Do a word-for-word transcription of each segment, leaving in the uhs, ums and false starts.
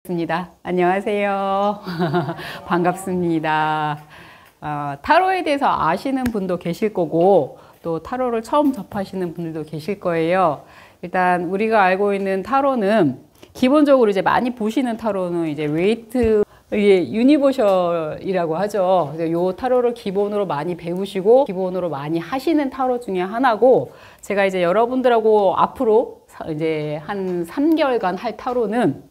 있습니다. 안녕하세요. 반갑습니다. 어, 타로에 대해서 아시는 분도 계실 거고 또 타로를 처음 접하시는 분들도 계실 거예요. 일단 우리가 알고 있는 타로는 기본적으로 이제 많이 보시는 타로는 이제 웨이트 이게 유니버셜이라고 하죠. 요 타로를 기본으로 많이 배우시고 기본으로 많이 하시는 타로 중에 하나고, 제가 이제 여러분들하고 앞으로 이제 한 삼 개월간 할 타로는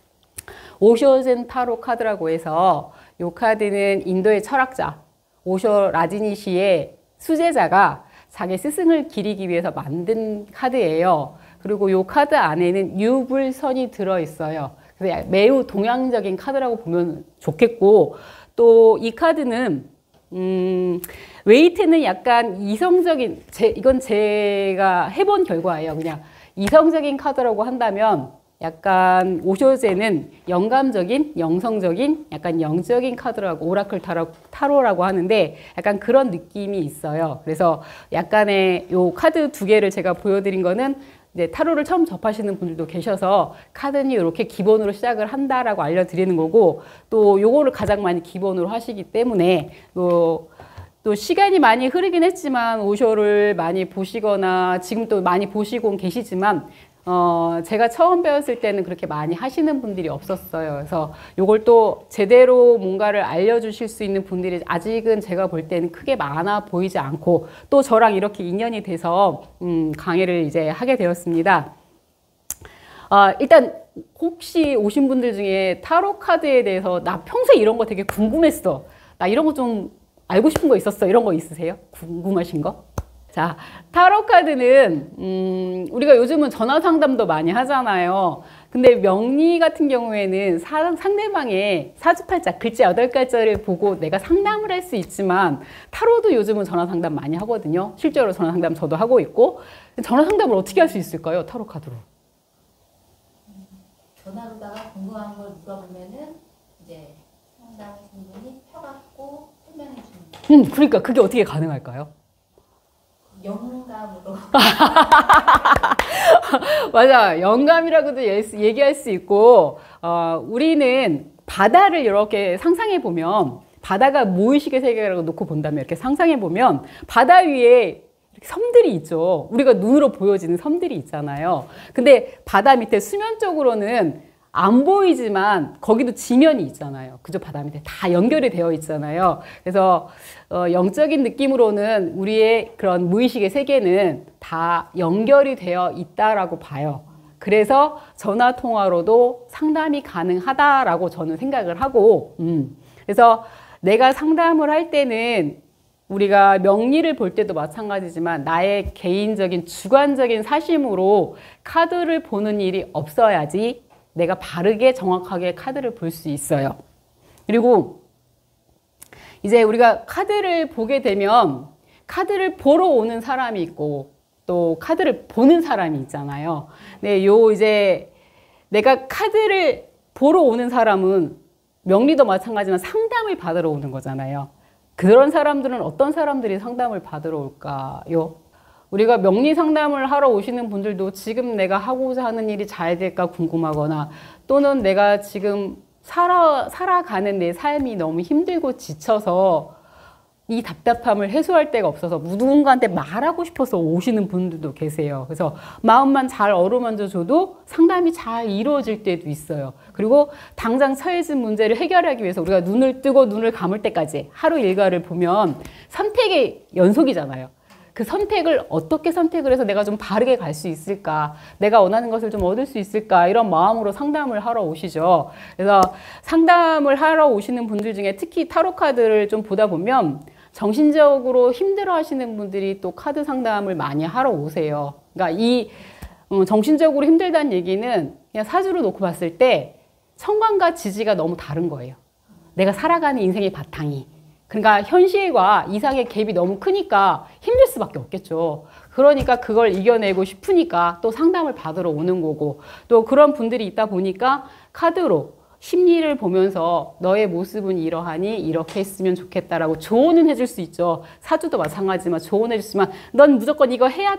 오쇼 젠 타로 카드라고 해서, 요 카드는 인도의 철학자 오쇼 라지니시의 수제자가 자기 스승을 기리기 위해서 만든 카드예요. 그리고 요 카드 안에는 유불선이 들어있어요. 그래서 매우 동양적인 카드라고 보면 좋겠고, 또 이 카드는 음, 웨이트는 약간 이성적인, 제, 이건 제가 해본 결과예요. 그냥 이성적인 카드라고 한다면 약간 오쇼제는 영감적인, 영성적인, 약간 영적인 카드라고, 오라클 타로, 타로라고 하는데 약간 그런 느낌이 있어요. 그래서 약간의 요 카드 두 개를 제가 보여드린 거는 이제 타로를 처음 접하시는 분들도 계셔서 카드는 이렇게 기본으로 시작을 한다라고 알려드리는 거고, 또 요거를 가장 많이 기본으로 하시기 때문에 또, 또 시간이 많이 흐르긴 했지만 오쇼를 많이 보시거나 지금 또 많이 보시고 계시지만 어, 제가 처음 배웠을 때는 그렇게 많이 하시는 분들이 없었어요. 그래서 요걸 또 제대로 뭔가를 알려주실 수 있는 분들이 아직은 제가 볼 때는 크게 많아 보이지 않고, 또 저랑 이렇게 인연이 돼서 음, 강의를 이제 하게 되었습니다. 어, 일단 혹시 오신 분들 중에 타로 카드에 대해서 나 평소에 이런 거 되게 궁금했어, 나 이런 거 좀 알고 싶은 거 있었어, 이런 거 있으세요? 궁금하신 거? 자, 타로 카드는 음, 우리가 요즘은 전화 상담도 많이 하잖아요. 근데 명리 같은 경우에는 사, 상대방의 사주팔자 글자 여덟 글자를 보고 내가 상담을 할 수 있지만, 타로도 요즘은 전화 상담 많이 하거든요. 실제로 전화 상담 저도 하고 있고. 전화 상담을 어떻게 할 수 있을까요, 타로 카드로? 전화로다가 궁금한 걸 물어보면은 이제 상담하신 분이 펴갖고 설명해 주는. 음, 그러니까 그게 어떻게 가능할까요? 영감으로. 맞아, 영감이라고도 얘기할 수 있고, 어, 우리는 바다를 이렇게 상상해 보면, 바다가 무의식의 세계라고 놓고 본다면 이렇게 상상해 보면 바다 위에 이렇게 섬들이 있죠. 우리가 눈으로 보여지는 섬들이 있잖아요. 근데 바다 밑에 수면적으로는 안 보이지만 거기도 지면이 있잖아요. 그죠? 바다 밑에 다 연결이 되어 있잖아요. 그래서 어, 영적인 느낌으로는 우리의 그런 무의식의 세계는 다 연결이 되어 있다라고 봐요. 그래서 전화 통화로도 상담이 가능하다라고 저는 생각을 하고, 음. 그래서 내가 상담을 할 때는 우리가 명리를 볼 때도 마찬가지지만 나의 개인적인 주관적인 사심으로 카드를 보는 일이 없어야지 내가 바르게 정확하게 카드를 볼 수 있어요. 그리고 이제 우리가 카드를 보게 되면 카드를 보러 오는 사람이 있고 또 카드를 보는 사람이 있잖아요. 근데 요 이제 내가 카드를 보러 오는 사람은 명리도 마찬가지지만 상담을 받으러 오는 거잖아요. 그런 사람들은 어떤 사람들이 상담을 받으러 올까요? 우리가 명리 상담을 하러 오시는 분들도 지금 내가 하고자 하는 일이 잘 될까 궁금하거나, 또는 내가 지금 살아, 살아가는 내 삶이 너무 힘들고 지쳐서 이 답답함을 해소할 데가 없어서 누군가한테 말하고 싶어서 오시는 분들도 계세요. 그래서 마음만 잘 어루만져 줘도 상담이 잘 이루어질 때도 있어요. 그리고 당장 처해진 문제를 해결하기 위해서 우리가 눈을 뜨고 눈을 감을 때까지 하루 일과를 보면 선택의 연속이잖아요. 그 선택을 어떻게 선택을 해서 내가 좀 바르게 갈 수 있을까, 내가 원하는 것을 좀 얻을 수 있을까, 이런 마음으로 상담을 하러 오시죠. 그래서 상담을 하러 오시는 분들 중에 특히 타로 카드를 좀 보다 보면 정신적으로 힘들어 하시는 분들이 또 카드 상담을 많이 하러 오세요. 그러니까 이 정신적으로 힘들다는 얘기는 그냥 사주로 놓고 봤을 때 천간과 지지가 너무 다른 거예요. 내가 살아가는 인생의 바탕이. 그러니까 현실과 이상의 갭이 너무 크니까 힘들 수밖에 없겠죠. 그러니까 그걸 이겨내고 싶으니까 또 상담을 받으러 오는 거고, 또 그런 분들이 있다 보니까 카드로 심리를 보면서 너의 모습은 이러하니 이렇게 했으면 좋겠다라고 조언은 해줄 수 있죠. 사주도 마찬가지지만 조언해 줬지만 넌 무조건 이거 해야 돼,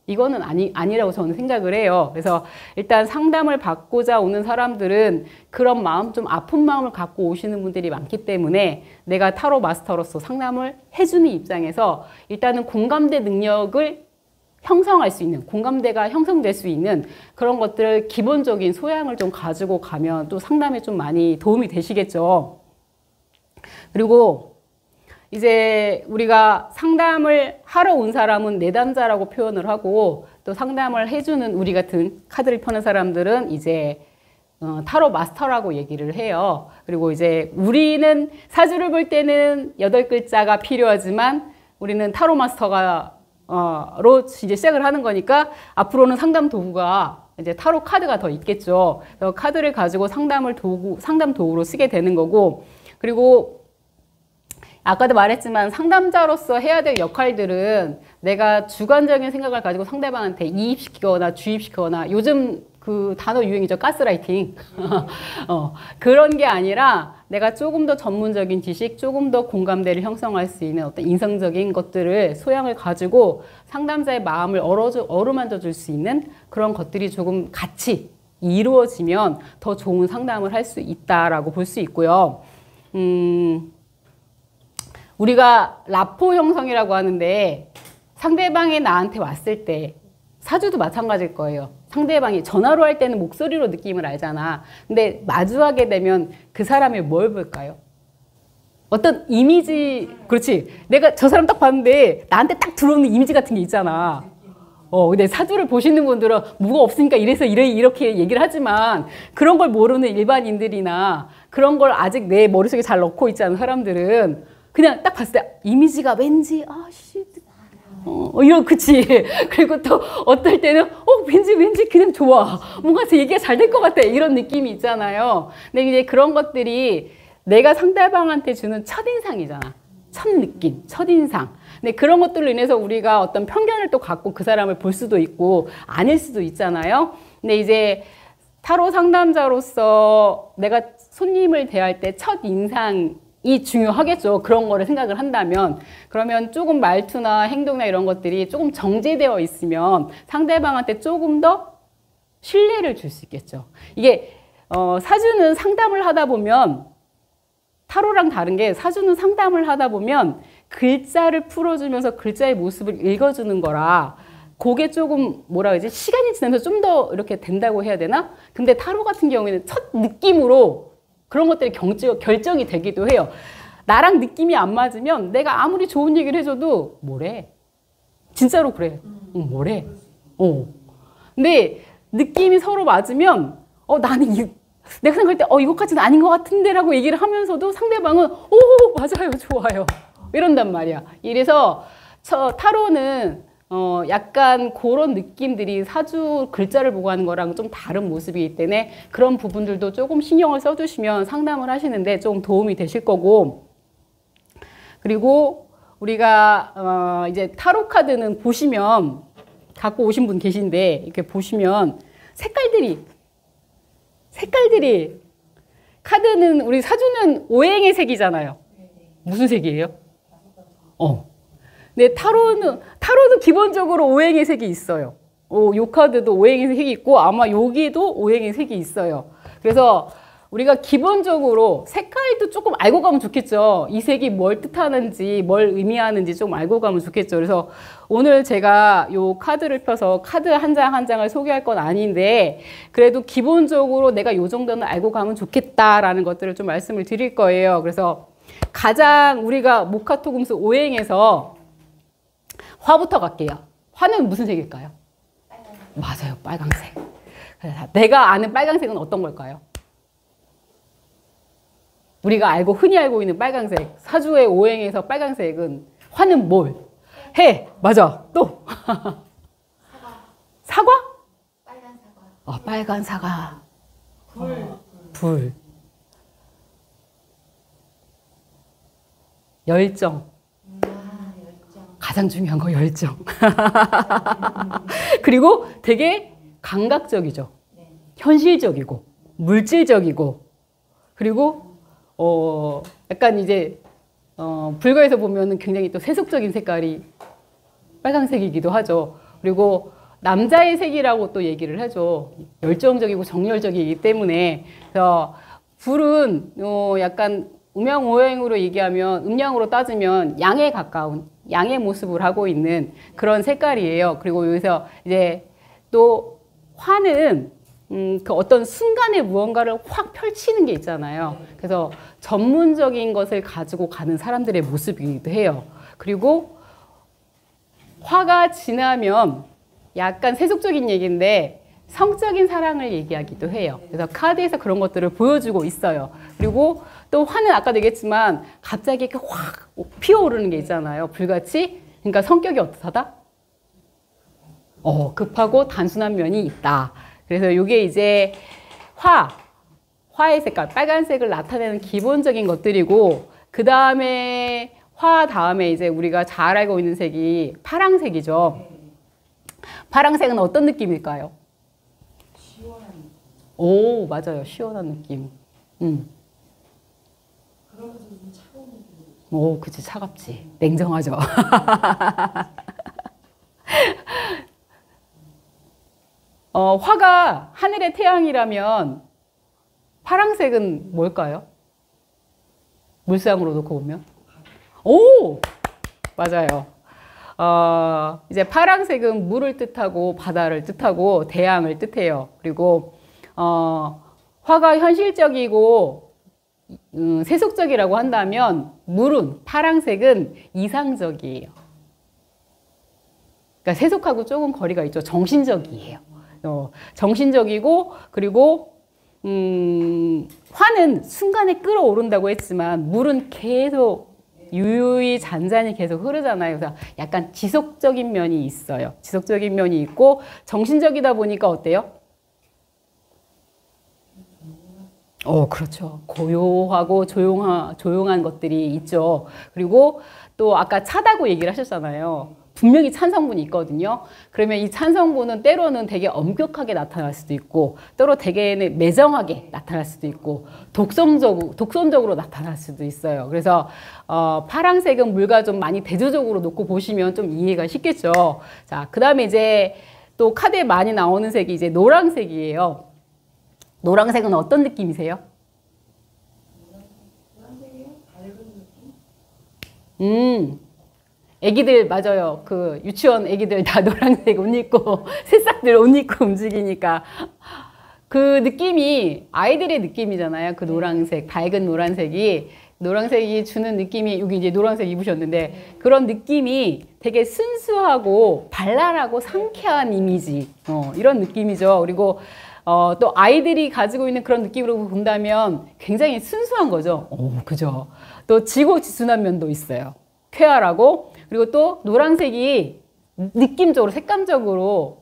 이거는 아니, 아니라고 저는 생각을 해요. 그래서 일단 상담을 받고자 오는 사람들은 그런 마음, 좀 아픈 마음을 갖고 오시는 분들이 많기 때문에 내가 타로 마스터로서 상담을 해주는 입장에서 일단은 공감대 능력을 형성할 수 있는, 공감대가 형성될 수 있는 그런 것들을 기본적인 소양을 좀 가지고 가면 또 상담에 좀 많이 도움이 되시겠죠. 그리고 이제 우리가 상담을 하러 온 사람은 내담자라고 표현을 하고 또 상담을 해주는 우리 같은 카드를 펴는 사람들은 이제 어, 타로 마스터라고 얘기를 해요. 그리고 이제 우리는 사주를 볼 때는 여덟 글자가 필요하지만 우리는 타로 마스터가 어, 로 이제 시작을 하는 거니까 앞으로는 상담 도구가 이제 타로 카드가 더 있겠죠. 그래서 카드를 가지고 상담을 도구, 상담 도구로 쓰게 되는 거고, 그리고 아까도 말했지만 상담자로서 해야 될 역할들은 내가 주관적인 생각을 가지고 상대방한테 이입시키거나 주입시키거나, 요즘 그 단어 유행이죠. 가스라이팅. 어, 그런 게 아니라 내가 조금 더 전문적인 지식, 조금 더 공감대를 형성할 수 있는 어떤 인성적인 것들을, 소양을 가지고 상담자의 마음을 어루만져, 어루만져 줄 수 있는 그런 것들이 조금 같이 이루어지면 더 좋은 상담을 할 수 있다라고 볼 수 있고요. 음, 우리가 라포 형성이라고 하는데 상대방이 나한테 왔을 때, 사주도 마찬가지일 거예요. 상대방이 전화로 할 때는 목소리로 느낌을 알잖아. 근데 마주하게 되면 그 사람이 뭘 볼까요? 어떤 이미지, 그렇지. 내가 저 사람 딱 봤는데 나한테 딱 들어오는 이미지 같은 게 있잖아. 어, 근데 사주를 보시는 분들은 뭐가 없으니까 이래서 이래, 이렇게 얘기를 하지만 그런 걸 모르는 일반인들이나 그런 걸 아직 내 머릿속에 잘 넣고 있지 않은 사람들은 그냥 딱 봤을 때 이미지가 왠지, 아, 씨. 어, 이런, 그치. 그리고 또 어떨 때는, 어, 왠지, 왠지 그냥 좋아. 뭔가 얘기가 잘 될 것 같아. 이런 느낌이 있잖아요. 근데 이제 그런 것들이 내가 상대방한테 주는 첫인상이잖아. 첫 느낌, 첫인상. 근데 그런 것들로 인해서 우리가 어떤 편견을 또 갖고 그 사람을 볼 수도 있고, 아닐 수도 있잖아요. 근데 이제 타로 상담자로서 내가 손님을 대할 때 첫인상, 이 중요하겠죠. 그런 거를 생각을 한다면. 그러면 조금 말투나 행동이나 이런 것들이 조금 정제되어 있으면 상대방한테 조금 더 신뢰를 줄 수 있겠죠. 이게 어, 사주는 상담을 하다 보면, 타로랑 다른 게 사주는 상담을 하다 보면 글자를 풀어주면서 글자의 모습을 읽어주는 거라 그게 조금 뭐라 그러지? 시간이 지나면서 좀 더 이렇게 된다고 해야 되나? 근데 타로 같은 경우에는 첫 느낌으로 그런 것들이 경지, 결정이 되기도 해요. 나랑 느낌이 안 맞으면 내가 아무리 좋은 얘기를 해줘도 뭐래? 진짜로 그래. 응, 뭐래? 어. 근데 느낌이 서로 맞으면 어 나는 이, 내가 생각할 때 어 이것까지는 아닌 것 같은데 라고 얘기를 하면서도 상대방은 오 맞아요 좋아요 이런단 말이야. 이래서 저 타로는 어, 약간 그런 느낌들이 사주 글자를 보고 하는 거랑 좀 다른 모습이기 때문에 그런 부분들도 조금 신경을 써주시면 상담을 하시는데 좀 도움이 되실 거고, 그리고 우리가 어, 이제 타로 카드는 보시면 갖고 오신 분 계신데 이렇게 보시면 색깔들이 색깔들이 카드는 우리 사주는 오행의 색이잖아요. 무슨 색이에요? 어. 네, 타로는, 타로도 기본적으로 오행의 색이 있어요. 오, 요 카드도 오행의 색이 있고, 아마 여기도 오행의 색이 있어요. 그래서 우리가 기본적으로 색깔도 조금 알고 가면 좋겠죠. 이 색이 뭘 뜻하는지, 뭘 의미하는지 좀 알고 가면 좋겠죠. 그래서 오늘 제가 요 카드를 펴서 카드 한 장 한 장을 소개할 건 아닌데, 그래도 기본적으로 내가 요 정도는 알고 가면 좋겠다라는 것들을 좀 말씀을 드릴 거예요. 그래서 가장 우리가 목화토금수 오행에서 화부터 갈게요. 화는 무슨 색일까요? 빨간색. 맞아요. 빨강색. 내가 아는 빨강색은 어떤 걸까요? 우리가 알고 흔히 알고 있는 빨강색. 사주의 오행에서 빨강색은 화는 뭘? 해. 맞아. 또. 사과. 사과? 빨간 사과. 어, 빨간 사과. 불. 어, 불. 열정. 가장 중요한 거 열정. 그리고 되게 감각적이죠. 현실적이고 물질적이고, 그리고 어 약간 이제 어 불가에서 보면은 굉장히 또 세속적인 색깔이 빨강색이기도 하죠. 그리고 남자의 색이라고 또 얘기를 하죠. 열정적이고 정열적이기 때문에. 그래서 불은 어 약간 음양오행으로 얘기하면 음양으로 따지면 양에 가까운 양의 모습을 하고 있는 그런 색깔이에요. 그리고 여기서 이제 또 화는 음, 그 어떤 순간에 무언가를 확 펼치는 게 있잖아요. 그래서 전문적인 것을 가지고 가는 사람들의 모습이기도 해요. 그리고 화가 지나면 약간 세속적인 얘기인데 성적인 사랑을 얘기하기도 해요. 그래서 카드에서 그런 것들을 보여주고 있어요. 그리고 또 화는 아까도 얘기했지만 갑자기 이렇게 확 피어오르는 게 있잖아요. 불같이. 그러니까 성격이 어떻다? 어, 급하고 단순한 면이 있다. 그래서 이게 이제 화, 화의 색깔, 빨간색을 나타내는 기본적인 것들이고, 그 다음에 화 다음에 이제 우리가 잘 알고 있는 색이 파랑색이죠. 파랑색은 어떤 느낌일까요? 시원한. 오, 맞아요. 시원한 느낌. 음. 그러면서 좀 차가운 느낌. 오, 그치. 차갑지. 냉정하죠. 어, 화가 하늘의 태양이라면 파랑색은 뭘까요? 물상으로 놓고 보면? 오! 맞아요. 어, 이제 파랑색은 물을 뜻하고 바다를 뜻하고 대양을 뜻해요. 그리고 어, 화가 현실적이고 음, 세속적이라고 한다면 물은 파랑색은 이상적이에요. 그러니까 세속하고 조금 거리가 있죠. 정신적이에요. 어, 정신적이고 그리고 음, 화는 순간에 끌어오른다고 했지만 물은 계속 유유히 잔잔히 계속 흐르잖아요. 그래서 약간 지속적인 면이 있어요. 지속적인 면이 있고 정신적이다 보니까 어때요? 어, 그렇죠. 고요하고 조용하, 조용한 것들이 있죠. 그리고 또 아까 차다고 얘기를 하셨잖아요. 분명히 찬 성분이 있거든요. 그러면 이 찬 성분은 때로는 되게 엄격하게 나타날 수도 있고, 때로 되게는 매정하게 나타날 수도 있고, 독성적, 독선적으로 나타날 수도 있어요. 그래서 어, 파랑색은 물과 좀 많이 대조적으로 놓고 보시면 좀 이해가 쉽겠죠. 자, 그 다음에 이제 또 카드에 많이 나오는 색이 이제 노란색이에요. 노란색은 어떤 느낌이세요? 노란색이요? 밝은 느낌? 음. 애기들 맞아요. 그 유치원 애기들 다 노란색 옷 입고 새싹들 옷 입고 움직이니까 그 느낌이 아이들의 느낌이잖아요. 그 노란색, 밝은 노란색이 노란색이 주는 느낌이 여기 이제 노란색 입으셨는데 그런 느낌이 되게 순수하고 발랄하고 상쾌한 이미지 어, 이런 느낌이죠. 그리고 어, 또 아이들이 가지고 있는 그런 느낌으로 본다면 굉장히 순수한 거죠. 오, 그죠. 또 지고지순한 면도 있어요. 쾌활하고 그리고 또 노란색이 느낌적으로 색감적으로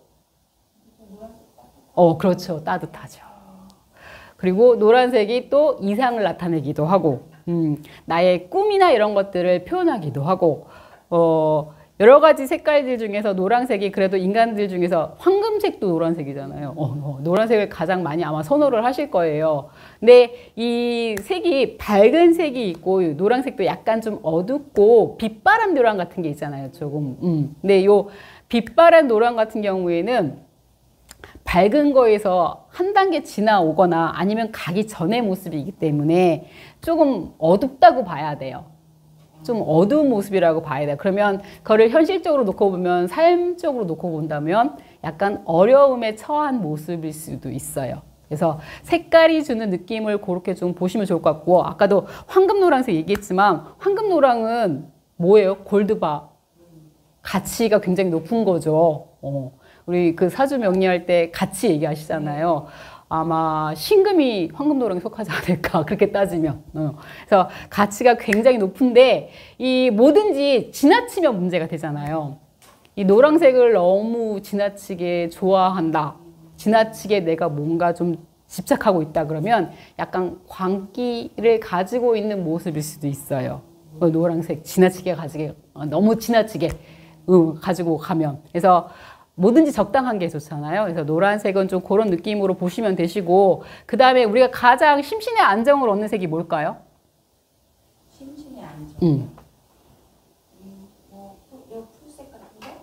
어 그렇죠 따뜻하죠. 그리고 노란색이 또 이상을 나타내기도 하고 음, 나의 꿈이나 이런 것들을 표현하기도 하고 어, 여러 가지 색깔들 중에서 노란색이 그래도 인간들 중에서 황금색도 노란색이잖아요. 어, 어, 노란색을 가장 많이 아마 선호를 하실 거예요. 근데 이 색이 밝은 색이 있고 노란색도 약간 좀 어둡고 빛바람 노란 같은 게 있잖아요. 조금. 음. 근데 요 빛바람 노란 같은 경우에는 밝은 거에서 한 단계 지나오거나 아니면 가기 전의 모습이기 때문에 조금 어둡다고 봐야 돼요. 좀 어두운 모습이라고 봐야 돼요. 그러면 그거를 현실적으로 놓고 보면 삶적으로 놓고 본다면 약간 어려움에 처한 모습일 수도 있어요. 그래서 색깔이 주는 느낌을 그렇게 좀 보시면 좋을 것 같고 아까도 황금 노란색 얘기했지만 황금 노랑은 뭐예요? 골드바 가치가 굉장히 높은 거죠. 어. 우리 그 사주 명리할 때 가치 얘기하시잖아요. 아마 신금이 황금노랑에 속하지 않을까 그렇게 따지면 어. 그래서 가치가 굉장히 높은데 이 뭐든지 지나치면 문제가 되잖아요. 이 노란색을 너무 지나치게 좋아한다 지나치게 내가 뭔가 좀 집착하고 있다 그러면 약간 광기를 가지고 있는 모습일 수도 있어요. 노란색 지나치게 가지게 너무 지나치게 어, 가지고 가면 그래서 뭐든지 적당한 게 좋잖아요. 그래서 노란색은 좀 그런 느낌으로 보시면 되시고 그 다음에 우리가 가장 심신의 안정을 얻는 색이 뭘까요? 심신의 안정. 음. 음, 뭐, 풀, 풀색 같은 거?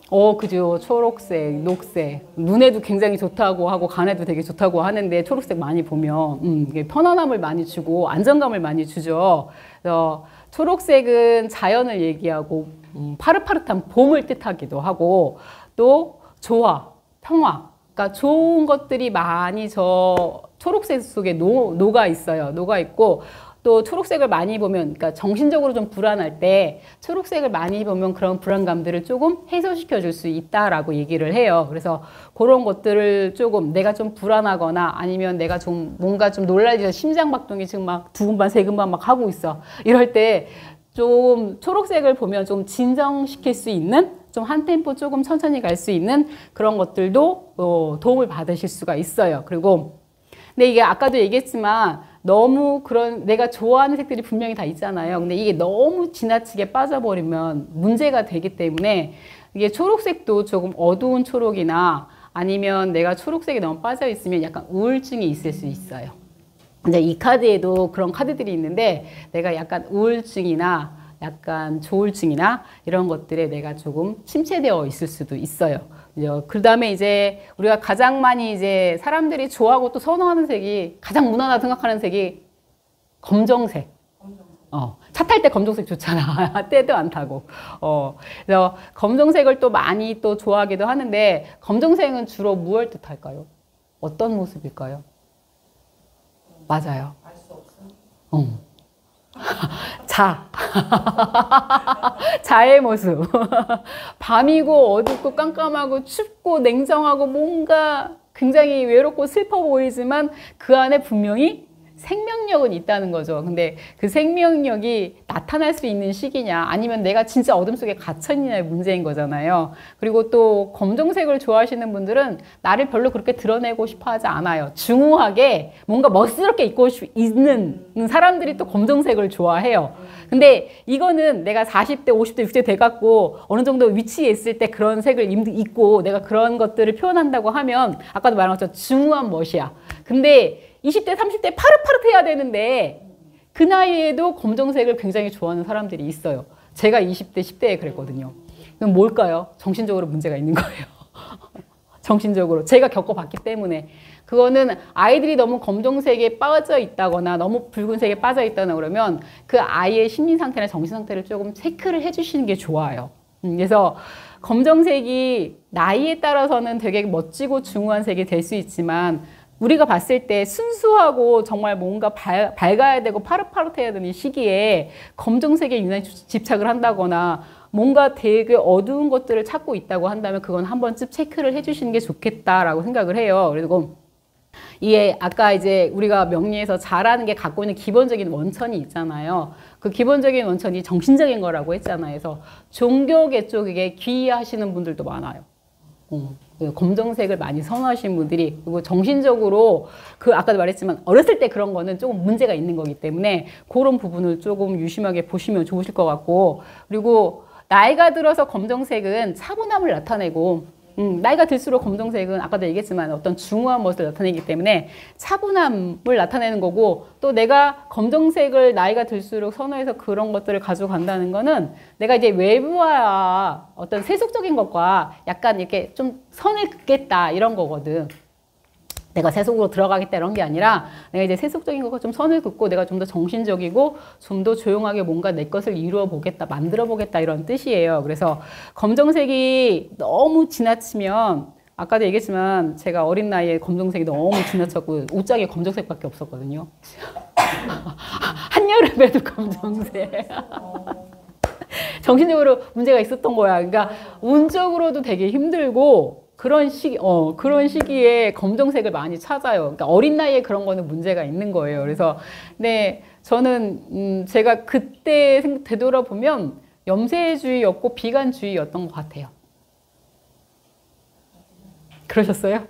어, 그죠. 초록색, 녹색. 눈에도 굉장히 좋다고 하고 간에도 되게 좋다고 하는데 초록색 많이 보면 음, 이게 편안함을 많이 주고 안정감을 많이 주죠. 그래서 초록색은 자연을 얘기하고 음, 파릇파릇한 봄을 뜻하기도 하고 또 조화, 평화. 그러니까 좋은 것들이 많이 저 초록색 속에 녹, 녹아 있어요. 녹아 있고 또 초록색을 많이 보면, 그러니까 정신적으로 좀 불안할 때 초록색을 많이 보면 그런 불안감들을 조금 해소시켜 줄 수 있다라고 얘기를 해요. 그래서 그런 것들을 조금 내가 좀 불안하거나 아니면 내가 좀 뭔가 좀 놀라지서 심장박동이 지금 막 두근반 세근반 막 하고 있어. 이럴 때 좀 초록색을 보면 좀 진정시킬 수 있는, 좀 한 템포 조금 천천히 갈 수 있는 그런 것들도 어, 도움을 받으실 수가 있어요. 그리고 근데 이게 아까도 얘기했지만 너무 그런 내가 좋아하는 색들이 분명히 다 있잖아요. 근데 이게 너무 지나치게 빠져버리면 문제가 되기 때문에 이게 초록색도 조금 어두운 초록이나 아니면 내가 초록색에 너무 빠져 있으면 약간 우울증이 있을 수 있어요. 근데 이 카드에도 그런 카드들이 있는데 내가 약간 우울증이나 약간 조울증이나 이런 것들에 내가 조금 침체되어 있을 수도 있어요. 그 다음에 이제 우리가 가장 많이 이제 사람들이 좋아하고 또 선호하는 색이 가장 무난하다 생각하는 색이 검정색. 어, 차 탈 때 검정색 좋잖아. 때도 안 타고. 어, 그래서 검정색을 또 많이 또 좋아하기도 하는데 검정색은 주로 무엇을 뜻할까요? 어떤 모습일까요? 맞아요. 알 수 없어. 어. 자. 자의 모습. 밤이고 어둡고 깜깜하고 춥고 냉정하고 뭔가 굉장히 외롭고 슬퍼 보이지만 그 안에 분명히 생명력은 있다는 거죠. 근데 그 생명력이 나타날 수 있는 시기냐 아니면 내가 진짜 어둠 속에 갇혀있냐의 문제인 거잖아요. 그리고 또 검정색을 좋아하시는 분들은 나를 별로 그렇게 드러내고 싶어 하지 않아요. 중후하게 뭔가 멋스럽게 입고 있는 사람들이 또 검정색을 좋아해요. 근데 이거는 내가 사십 대, 오십 대, 육십 대 돼갖고 어느 정도 위치에 있을 때 그런 색을 입고 내가 그런 것들을 표현한다고 하면 아까도 말한 것처럼 중후한 멋이야. 근데 이십 대, 삼십 대 파릇파릇해야 되는데 그 나이에도 검정색을 굉장히 좋아하는 사람들이 있어요. 제가 이십 대, 십 대에 그랬거든요. 그럼 뭘까요? 정신적으로 문제가 있는 거예요. 정신적으로. 제가 겪어봤기 때문에. 그거는 아이들이 너무 검정색에 빠져 있다거나 너무 붉은색에 빠져 있다거나 그러면 그 아이의 심리 상태나 정신 상태를 조금 체크를 해주시는 게 좋아요. 그래서 검정색이 나이에 따라서는 되게 멋지고 중후한 색이 될 수 있지만 우리가 봤을 때 순수하고 정말 뭔가 밝, 밝아야 되고 파릇파릇해야 되는 이 시기에 검정색에 유난히 집착을 한다거나 뭔가 되게 어두운 것들을 찾고 있다고 한다면 그건 한 번쯤 체크를 해주시는 게 좋겠다라고 생각을 해요. 그리고 이게 아까 이제 우리가 명리에서 잘하는 게 갖고 있는 기본적인 원천이 있잖아요. 그 기본적인 원천이 정신적인 거라고 했잖아요. 그래서 종교계 쪽에 귀의하시는 분들도 많아요. 어. 검정색을 많이 선호하시는 분들이 그리고 정신적으로 그 아까도 말했지만 어렸을 때 그런 거는 조금 문제가 있는 거기 때문에 그런 부분을 조금 유심하게 보시면 좋으실 것 같고 그리고 나이가 들어서 검정색은 차분함을 나타내고 음, 나이가 들수록 검정색은 아까도 얘기했지만 어떤 중후한 모습을 나타내기 때문에 차분함을 나타내는 거고 또 내가 검정색을 나이가 들수록 선호해서 그런 것들을 가져간다는 거는 내가 이제 외부와 어떤 세속적인 것과 약간 이렇게 좀 선을 긋겠다 이런 거거든. 내가 세속으로 들어가겠다 이런 게 아니라 내가 이제 세속적인 것과 좀 선을 긋고 내가 좀 더 정신적이고 좀 더 조용하게 뭔가 내 것을 이루어 보겠다, 만들어 보겠다 이런 뜻이에요. 그래서 검정색이 너무 지나치면 아까도 얘기했지만 제가 어린 나이에 검정색이 너무 지나쳤고 옷장에 검정색밖에 없었거든요. 한여름에도 검정색. 정신적으로 문제가 있었던 거야. 그러니까 운적으로도 되게 힘들고 그런 시기, 어, 그런 시기에 검정색을 많이 찾아요. 그러니까 어린 나이에 그런 거는 문제가 있는 거예요. 그래서, 근데 저는, 음, 제가 그때 생각, 되돌아보면 염세주의였고 비관주의였던 것 같아요. 그러셨어요?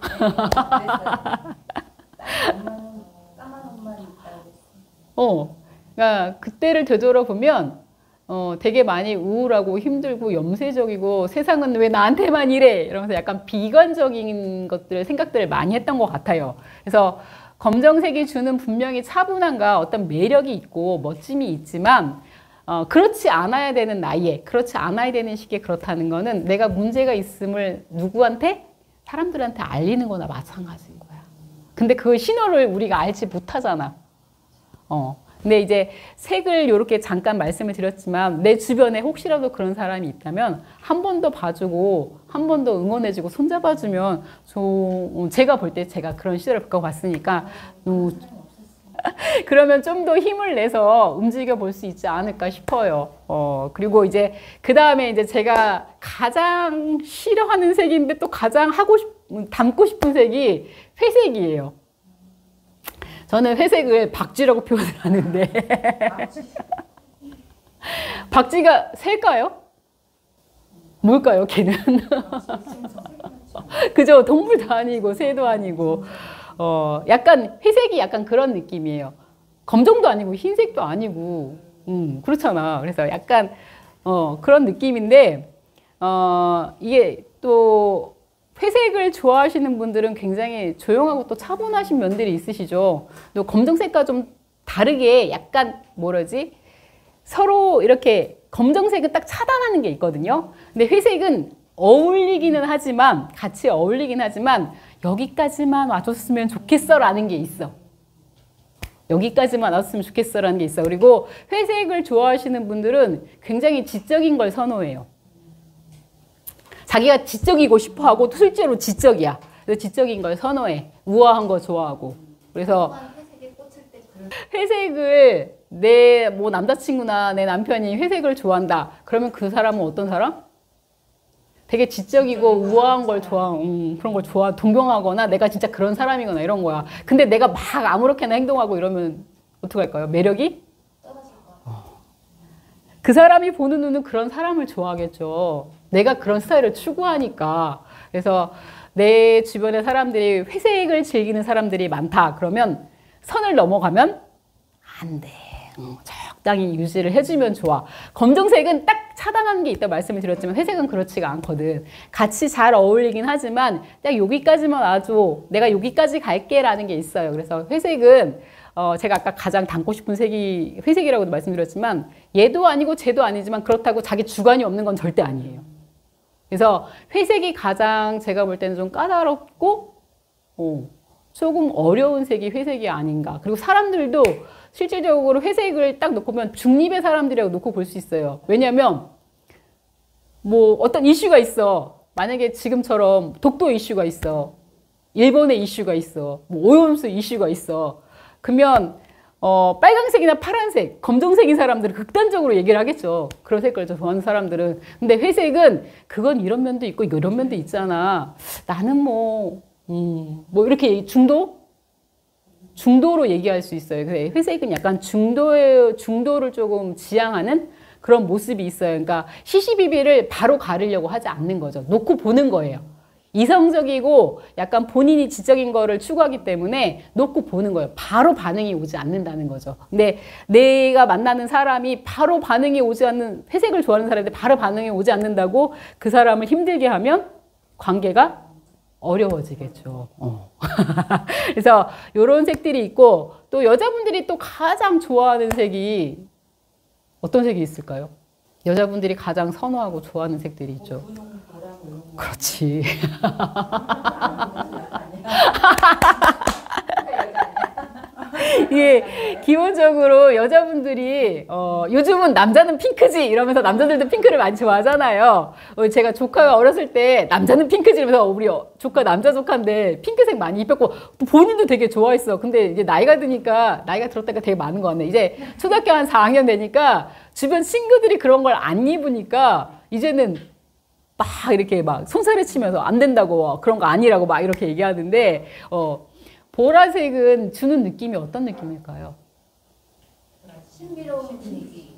어, 그러니까 그때를 되돌아보면 어, 되게 많이 우울하고 힘들고 염세적이고 세상은 왜 나한테만 이래? 이러면서 약간 비관적인 것들, 생각들을 많이 했던 것 같아요. 그래서 검정색이 주는 분명히 차분함과 어떤 매력이 있고 멋짐이 있지만 어, 그렇지 않아야 되는 나이에, 그렇지 않아야 되는 시기에 그렇다는 거는 내가 문제가 있음을 누구한테? 사람들한테 알리는 거나 마찬가지인 거야. 근데 그 신호를 우리가 알지 못하잖아. 어. 근데 이제 색을 이렇게 잠깐 말씀을 드렸지만 내 주변에 혹시라도 그런 사람이 있다면 한 번 더 봐주고 한 번 더 응원해주고 손잡아주면 저, 제가 볼 때 제가 그런 시절을 겪어봤으니까 어, 그러면 좀 더 힘을 내서 움직여 볼 수 있지 않을까 싶어요. 어, 그리고 이제 그 다음에 이제 제가 가장 싫어하는 색인데 또 가장 하고 싶, 담고 싶은 색이 회색이에요. 저는 회색을 박쥐라고 표현을 하는데 박쥐가 새일까요? 뭘까요, 걔는? 그죠? 동물도 아니고 새도 아니고 어, 약간 회색이 약간 그런 느낌이에요. 검정도 아니고 흰색도 아니고 음, 그렇잖아. 그래서 약간 어, 그런 느낌인데 어, 이게 또 회색을 좋아하시는 분들은 굉장히 조용하고 또 차분하신 면들이 있으시죠. 또 검정색과 좀 다르게 약간 뭐라지? 서로 이렇게 검정색은 딱 차단하는 게 있거든요. 근데 회색은 어울리기는 하지만 같이 어울리긴 하지만 여기까지만 와줬으면 좋겠어라는 게 있어. 여기까지만 와줬으면 좋겠어라는 게 있어. 그리고 회색을 좋아하시는 분들은 굉장히 지적인 걸 선호해요. 자기가 지적이고 싶어하고 실제로 지적이야. 그래서 지적인 걸 선호해. 우아한 거 좋아하고. 그래서 회색을 내 뭐 남자친구나 내 남편이 회색을 좋아한다. 그러면 그 사람은 어떤 사람? 되게 지적이고 우아한 걸 좋아, 음, 그런 걸 좋아, 동경하거나 내가 진짜 그런 사람이거나 이런 거야. 근데 내가 막 아무렇게나 행동하고 이러면 어떡할까요? 매력이? 그 사람이 보는 눈은 그런 사람을 좋아하겠죠. 내가 그런 스타일을 추구하니까. 그래서 내 주변의 사람들이 회색을 즐기는 사람들이 많다. 그러면 선을 넘어가면 안 돼. 적당히 유지를 해주면 좋아. 검정색은 딱 차단하는 게 있다고 말씀을 드렸지만 회색은 그렇지가 않거든. 같이 잘 어울리긴 하지만 딱 여기까지만 와줘. 내가 여기까지 갈게 라는 게 있어요. 그래서 회색은 어 제가 아까 가장 담고 싶은 색이 회색이라고도 말씀드렸지만 얘도 아니고 쟤도 아니지만 그렇다고 자기 주관이 없는 건 절대 아니에요. 그래서 회색이 가장 제가 볼 때는 좀 까다롭고 어, 조금 어려운 색이 회색이 아닌가. 그리고 사람들도 실질적으로 회색을 딱 놓고 보면 중립의 사람들이라고 놓고 볼 수 있어요. 왜냐하면 뭐 어떤 이슈가 있어. 만약에 지금처럼 독도 이슈가 있어. 일본의 이슈가 있어. 뭐 오염수 이슈가 있어. 그러면 어, 빨강색이나 파란색, 검정색인 사람들은 극단적으로 얘기를 하겠죠. 그런 색깔을 좋아하는 사람들은. 근데 회색은 그건 이런 면도 있고 이런 면도 있잖아. 나는 뭐, 음, 뭐 이렇게 중도? 중도로 얘기할 수 있어요. 그래서 회색은 약간 중도의, 중도를 조금 지향하는 그런 모습이 있어요. 그러니까 시시비비를 바로 가르려고 하지 않는 거죠. 놓고 보는 거예요. 이성적이고 약간 본인이 지적인 거를 추구하기 때문에 놓고 보는 거예요. 바로 반응이 오지 않는다는 거죠. 근데 내가 만나는 사람이 바로 반응이 오지 않는, 회색을 좋아하는 사람인데 바로 반응이 오지 않는다고 그 사람을 힘들게 하면 관계가 어려워지겠죠. 어. 그래서 이런 색들이 있고 또 여자분들이 또 가장 좋아하는 색이 어떤 색이 있을까요? 여자분들이 가장 선호하고 좋아하는 색들이 있죠. 그렇지. 이게 기본적으로 여자분들이 어, 요즘은 남자는 핑크지 이러면서 남자들도 핑크를 많이 좋아하잖아요. 어, 제가 조카가 어렸을 때 남자는 핑크지 이러면서 우리 조카 남자 조카인데 핑크색 많이 입혔고 본인도 되게 좋아했어. 근데 이제 나이가 드니까 나이가 들었다가 되게 많은 것 같네. 이제 초등학교 한 사 학년 되니까 주변 친구들이 그런 걸 안 입으니까 이제는 막 이렇게 막 손살을 치면서 안 된다고 그런 거 아니라고 막 이렇게 얘기하는데 어, 보라색은 주는 느낌이 어떤 느낌일까요? 신비로운 분위기.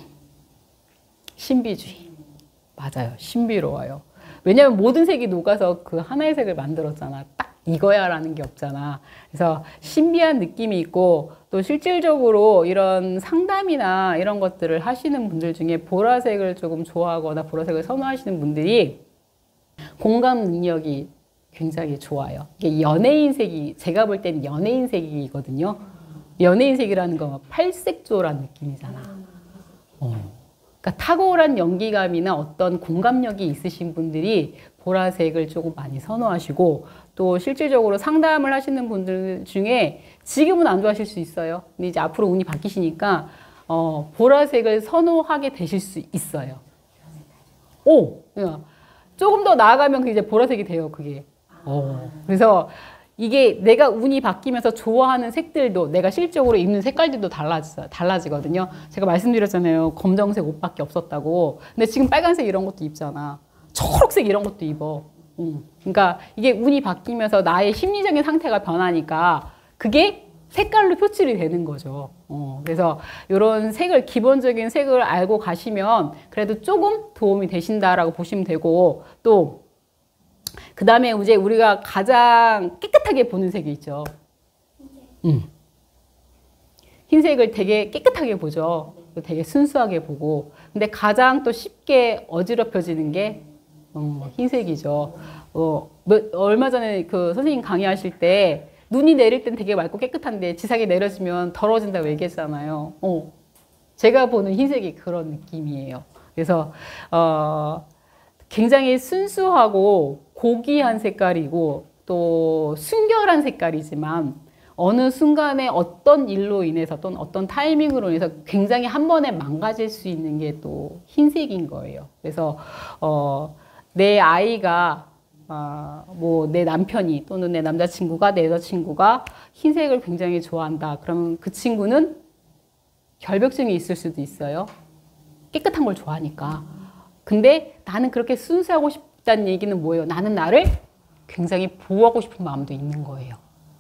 신비주의. 맞아요. 신비로워요. 왜냐하면 모든 색이 녹아서 그 하나의 색을 만들었잖아. 딱 이거야 라는 게 없잖아. 그래서 신비한 느낌이 있고 또 실질적으로 이런 상담이나 이런 것들을 하시는 분들 중에 보라색을 조금 좋아하거나 보라색을 선호하시는 분들이 공감 능력이 굉장히 좋아요. 이게 연예인색이, 제가 볼 때는 연예인색이거든요. 연예인색이라는 건 팔색조란 느낌이잖아. 어. 그러니까 탁월한 연기감이나 어떤 공감력이 있으신 분들이 보라색을 조금 많이 선호하시고, 또 실질적으로 상담을 하시는 분들 중에 지금은 안 좋아하실 수 있어요. 근데 이제 앞으로 운이 바뀌시니까 어, 보라색을 선호하게 되실 수 있어요. 오, 조금 더 나아가면 그게 이제 보라색이 돼요, 그게. 어. 그래서 이게 내가 운이 바뀌면서 좋아하는 색들도, 내가 실적으로 입는 색깔들도 달라지, 달라지거든요. 제가 말씀드렸잖아요. 검정색 옷밖에 없었다고. 근데 지금 빨간색 이런 것도 입잖아. 초록색 이런 것도 입어. 음. 그러니까 이게 운이 바뀌면서 나의 심리적인 상태가 변하니까 그게 색깔로 표출이 되는 거죠. 어. 그래서 이런 색을, 기본적인 색을 알고 가시면 그래도 조금 도움이 되신다라고 보시면 되고, 또 그 다음에 이제 우리가 가장 깨끗하게 보는 색이 있죠. 음. 흰색을 되게 깨끗하게 보죠. 되게 순수하게 보고. 근데 가장 또 쉽게 어지럽혀지는 게 어, 흰색이죠. 어, 뭐, 얼마 전에 그 선생님 강의하실 때 눈이 내릴 땐 되게 맑고 깨끗한데 지상에 내려지면 더러워진다고 얘기했잖아요. 어, 제가 보는 흰색이 그런 느낌이에요. 그래서 어, 굉장히 순수하고 고귀한 색깔이고 또 순결한 색깔이지만 어느 순간에 어떤 일로 인해서 또는 어떤 타이밍으로 인해서 굉장히 한 번에 망가질 수 있는 게 또 흰색인 거예요. 그래서 어, 내 아이가 어, 뭐 내 남편이 또는 내 남자친구가 내 여자친구가 흰색을 굉장히 좋아한다. 그러면 그 친구는 결벽증이 있을 수도 있어요. 깨끗한 걸 좋아하니까. 근데 나는 그렇게 순수하고 싶다는 얘기는 뭐예요? 나는 나를 굉장히 보호하고 싶은 마음도 있는 거예요.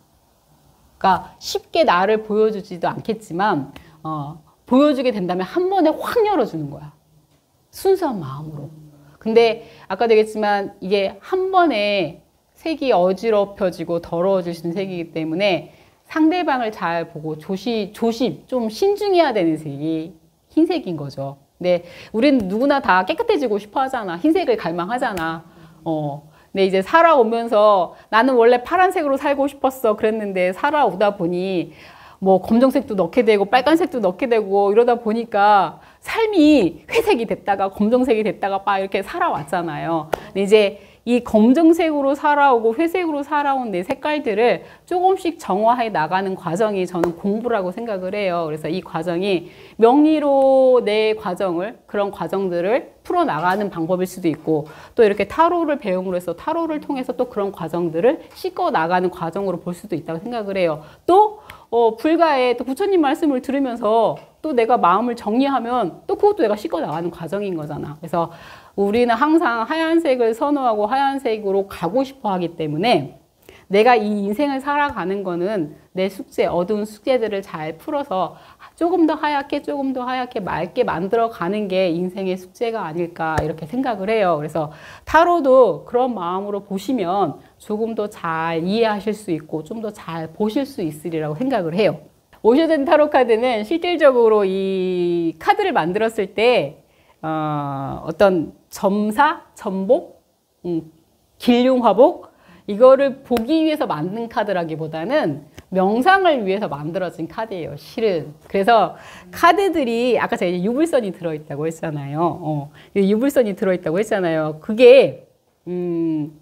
그러니까 쉽게 나를 보여주지도 않겠지만 어, 보여주게 된다면 한 번에 확 열어주는 거야. 순수한 마음으로. 근데 아까도 얘기했지만 이게 한 번에 색이 어지럽혀지고 더러워질 수 있는 색이기 때문에 상대방을 잘 보고 조심, 조심, 좀 신중해야 되는 색이 흰색인 거죠. 근데 우리는 누구나 다 깨끗해지고 싶어 하잖아. 흰색을 갈망하잖아. 어. 근데 이제 살아오면서 나는 원래 파란색으로 살고 싶었어. 그랬는데 살아오다 보니 뭐 검정색도 넣게 되고 빨간색도 넣게 되고 이러다 보니까 삶이 회색이 됐다가 검정색이 됐다가 막 이렇게 살아왔잖아요. 근데 이제 이 검정색으로 살아오고 회색으로 살아온 내 색깔들을 조금씩 정화해 나가는 과정이 저는 공부라고 생각을 해요. 그래서 이 과정이 명리로 내 과정을, 그런 과정들을 풀어나가는 방법일 수도 있고, 또 이렇게 타로를 배움으로 해서 타로를 통해서 또 그런 과정들을 씻어 나가는 과정으로 볼 수도 있다고 생각을 해요. 또 어, 불가에 또 부처님 말씀을 들으면서 또 내가 마음을 정리하면 또 그것도 내가 씻어 나가는 과정인 거잖아. 그래서 우리는 항상 하얀색을 선호하고 하얀색으로 가고 싶어 하기 때문에 내가 이 인생을 살아가는 거는 내 숙제, 어두운 숙제들을 잘 풀어서 조금 더 하얗게 조금 더 하얗게 맑게 만들어 가는 게 인생의 숙제가 아닐까 이렇게 생각을 해요. 그래서 타로도 그런 마음으로 보시면 조금 더 잘 이해하실 수 있고 좀 더 잘 보실 수 있으리라고 생각을 해요. 오셔든 타로 카드는 실질적으로 이 카드를 만들었을 때 어, 어떤 점사, 점복, 음, 길흉화복 이거를 보기 위해서 만든 카드라기보다는 명상을 위해서 만들어진 카드예요, 실은. 그래서 카드들이 아까 제가 유불선이 들어있다고 했잖아요. 어, 유불선이 들어있다고 했잖아요. 그게 음,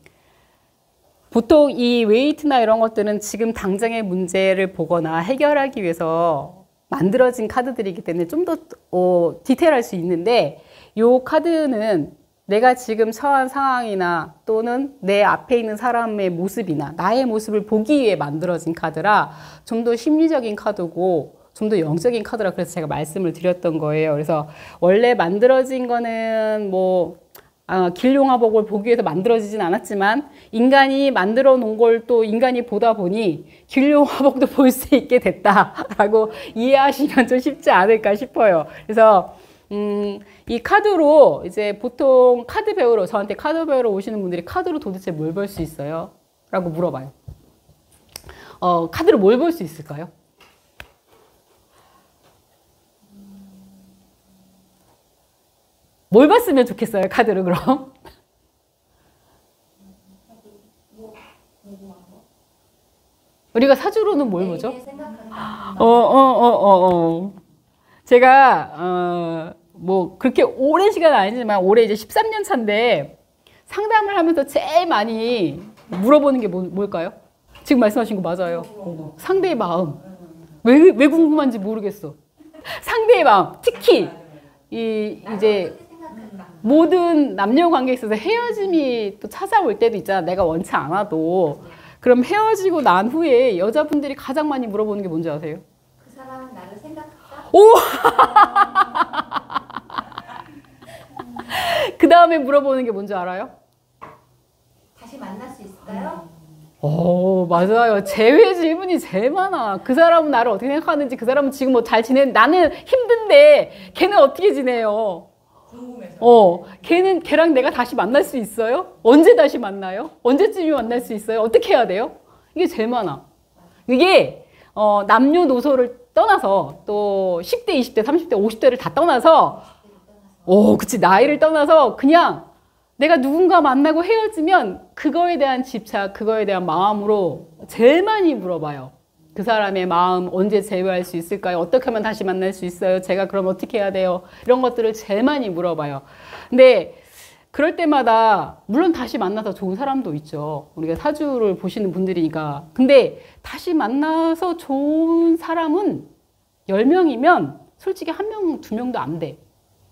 보통 이 웨이트나 이런 것들은 지금 당장의 문제를 보거나 해결하기 위해서 만들어진 카드들이기 때문에 좀 더 어, 디테일할 수 있는데 이 카드는 내가 지금 처한 상황이나 또는 내 앞에 있는 사람의 모습이나 나의 모습을 보기 위해 만들어진 카드라 좀 더 심리적인 카드고 좀 더 영적인 카드라 그래서 제가 말씀을 드렸던 거예요. 그래서 원래 만들어진 거는 뭐 아, 길용화복을 보기 위해서 만들어지진 않았지만 인간이 만들어 놓은 걸 또 인간이 보다 보니 길용화복도 볼 수 있게 됐다라고 이해하시면 좀 쉽지 않을까 싶어요. 그래서 음, 이 카드로 이제 보통 카드 배우러 저한테 카드 배우러 오시는 분들이 카드로 도대체 뭘 벌 수 있어요? 라고 물어봐요. 어, 카드로 뭘 벌 수 있을까요? 뭘 봤으면 좋겠어요, 카드로 그럼? 우리가 사주로는 뭘 보죠? 어, 어, 어, 어, 어. 제가, 어, 뭐 그렇게 오랜 시간은 아니지만 올해 이제 십삼 년 차인데 상담을 하면서 제일 많이 물어보는 게 뭐, 뭘까요? 지금 말씀하신 거 맞아요. 어, 상대의 마음. 왜, 왜 궁금한지 모르겠어. 상대의 마음. 특히 이 이제 모든 남녀 관계에 있어서 헤어짐이 또 찾아올 때도 있잖아. 내가 원치 않아도. 그럼 헤어지고 난 후에 여자분들이 가장 많이 물어보는 게 뭔지 아세요? 그 사람은 나를 생각할까? 오! 그 다음에 물어보는 게 뭔지 알아요? 다시 만날 수 있을까요? 오, 맞아요. 재회 질문이 제일 많아. 그 사람은 나를 어떻게 생각하는지, 그 사람은 지금 뭐 잘 지내, 나는 힘든데, 걔는 어떻게 지내요? 궁금해서. 어, 걔는, 걔랑 내가 다시 만날 수 있어요? 언제 다시 만나요? 언제쯤이 만날 수 있어요? 어떻게 해야 돼요? 이게 제일 많아. 이게, 어, 남녀노소를 떠나서, 또 십 대, 이십 대, 삼십 대, 오십 대를 다 떠나서, 오, 그치, 나이를 떠나서 그냥 내가 누군가 만나고 헤어지면 그거에 대한 집착, 그거에 대한 마음으로 제일 많이 물어봐요. 그 사람의 마음 언제 제외할 수 있을까요? 어떻게 하면 다시 만날 수 있어요? 제가 그럼 어떻게 해야 돼요? 이런 것들을 제일 많이 물어봐요. 근데 그럴 때마다 물론 다시 만나서 좋은 사람도 있죠. 우리가 사주를 보시는 분들이니까. 근데 다시 만나서 좋은 사람은 열 명이면 솔직히 한 명, 두 명도 안 돼.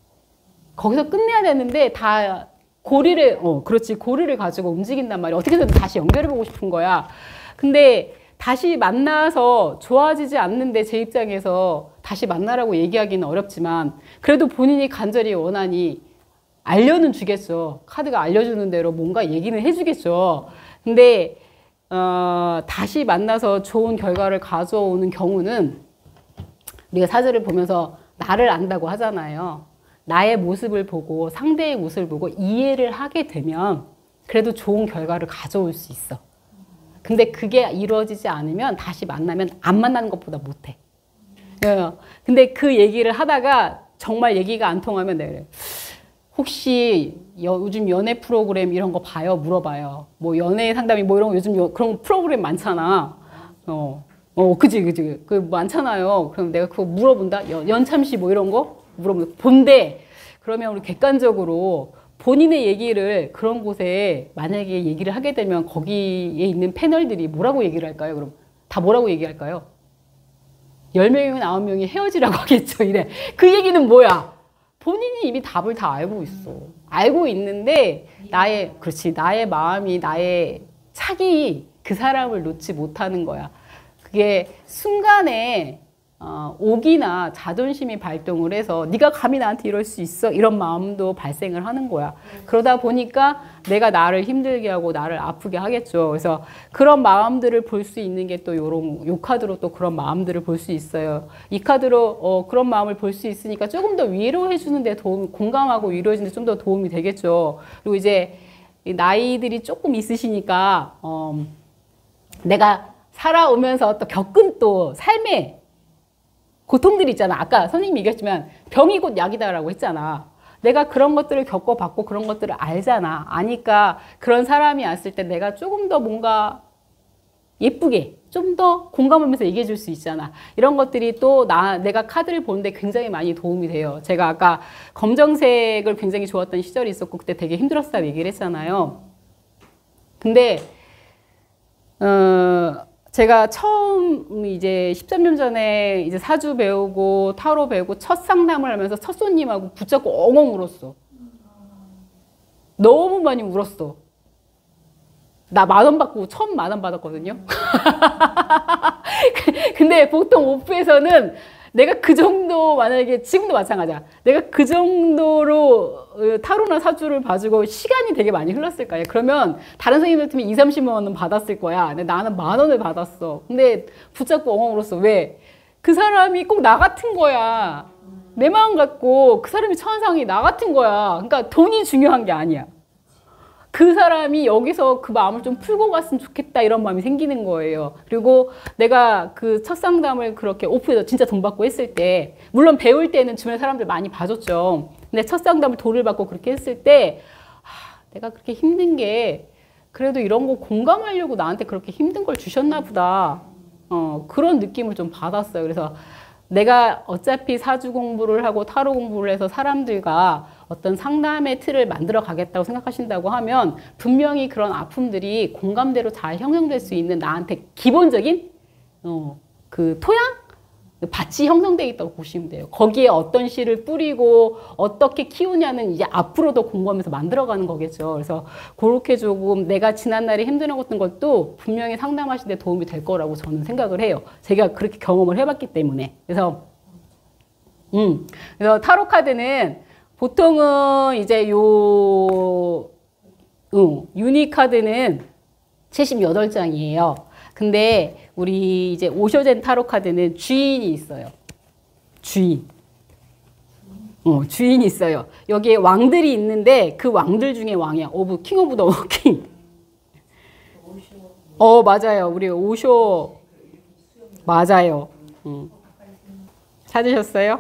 거기서 끝내야 되는데 다 고리를, 어, 그렇지. 고리를 가지고 움직인단 말이야. 어떻게든 다시 연결해보고 싶은 거야. 근데 다시 만나서 좋아지지 않는데 제 입장에서 다시 만나라고 얘기하기는 어렵지만 그래도 본인이 간절히 원하니 알려는 주겠죠. 카드가 알려주는 대로 뭔가 얘기는 해주겠죠. 근데, 어, 다시 만나서 좋은 결과를 가져오는 경우는 우리가 사주를 보면서 나를 안다고 하잖아요. 나의 모습을 보고 상대의 모습을 보고 이해를 하게 되면 그래도 좋은 결과를 가져올 수 있어. 근데 그게 이루어지지 않으면 다시 만나면 안 만나는 것보다 못해. 근데 그 얘기를 하다가 정말 얘기가 안 통하면 내가 혹시 여, 요즘 연애 프로그램 이런 거 봐요? 물어봐요. 뭐 연애 상담이 뭐 이런 거 요즘 요, 그런 프로그램 많잖아. 어, 어, 그지, 그지. 그 많잖아요. 그럼 내가 그거 물어본다? 연, 연참시 뭐 이런 거? 물어본다. 본대. 그러면 우리 객관적으로 본인의 얘기를 그런 곳에 만약에 얘기를 하게 되면 거기에 있는 패널들이 뭐라고 얘기를 할까요? 그럼 다 뭐라고 얘기할까요? 열 명이면 아홉 명이 헤어지라고 하겠죠. 이래. 그 얘기는 뭐야? 본인이 이미 답을 다 알고 있어. 알고 있는데 나의, 그렇지. 나의 마음이, 나의 착이 그 사람을 놓지 못하는 거야. 그게 순간에 어, 옥이나 자존심이 발동을 해서 네가 감히 나한테 이럴 수 있어? 이런 마음도 발생을 하는 거야. 그러다 보니까 내가 나를 힘들게 하고 나를 아프게 하겠죠. 그래서 그런 마음들을 볼 수 있는 게 또 요런 요 카드로 또 그런 마음들을 볼 수 있어요. 이 카드로 어, 그런 마음을 볼 수 있으니까 조금 더 위로해 주는 데 도움, 공감하고 위로해 주는 데 좀 더 도움이 되겠죠. 그리고 이제 나이들이 조금 있으시니까 어, 내가 살아오면서 또 겪은 또 삶의 고통들이 있잖아. 아까 선생님이 얘기했지만 병이 곧 약이다라고 했잖아. 내가 그런 것들을 겪어봤고 그런 것들을 알잖아. 아니까 그런 사람이 왔을 때 내가 조금 더 뭔가 예쁘게 좀 더 공감하면서 얘기해 줄 수 있잖아. 이런 것들이 또 나, 내가 카드를 보는데 굉장히 많이 도움이 돼요. 제가 아까 검정색을 굉장히 좋았던 시절이 있었고 그때 되게 힘들었다고 얘기를 했잖아요. 근데 어, 제가 처음 이제 십삼 년 전에 이제 사주 배우고 타로 배우고 첫 상담을 하면서 첫 손님하고 붙잡고 엉엉 울었어. 너무 많이 울었어. 나 만 원 받고 처음 만 원 받았거든요. 근데 보통 오프에서는 내가 그 정도 만약에 지금도 마찬가지야. 내가 그 정도로 타로나 사주를 봐주고 시간이 되게 많이 흘렀을 거야. 그러면 다른 선생님들 같으면 이삼십만 원은 받았을 거야. 근데 나는 만 원을 받았어. 근데 붙잡고 엉엉 울었어. 왜? 그 사람이 꼭 나 같은 거야. 내 마음 같고 그 사람이 처한 상황이 나 같은 거야. 그러니까 돈이 중요한 게 아니야. 그 사람이 여기서 그 마음을 좀 풀고 갔으면 좋겠다 이런 마음이 생기는 거예요. 그리고 내가 그 첫 상담을 그렇게 오프에서 진짜 돈 받고 했을 때 물론 배울 때는 주변 사람들 많이 봐줬죠. 근데 첫 상담을 돈을 받고 그렇게 했을 때 아, 내가 그렇게 힘든 게 그래도 이런 거 공감하려고 나한테 그렇게 힘든 걸 주셨나 보다. 어, 그런 느낌을 좀 받았어요. 그래서 내가 어차피 사주 공부를 하고 타로 공부를 해서 사람들과 어떤 상담의 틀을 만들어 가겠다고 생각하신다고 하면 분명히 그런 아픔들이 공감대로 잘 형성될 수 있는 나한테 기본적인 어, 그 토양? 밭이 형성되어 있다고 보시면 돼요. 거기에 어떤 씨를 뿌리고 어떻게 키우냐는 이제 앞으로 더 공부하면서 만들어가는 거겠죠. 그래서 그렇게 조금 내가 지난날에 힘들었던 것도 분명히 상담하실 때 도움이 될 거라고 저는 생각을 해요. 제가 그렇게 경험을 해봤기 때문에. 그래서 음, 그래서 타로 카드는 보통은 이제 요 음, 유니 카드는 칠십팔 장이에요. 근데 우리 이제 오쇼젠 타로 카드는 주인이 있어요. 주인. 어, 주인이 있어요. 여기에 왕들이 있는데 그 왕들 중에 왕이야. 오브 킹 오브 더 킹. 어, 맞아요. 우리 오쇼 맞아요. 음. 찾으셨어요?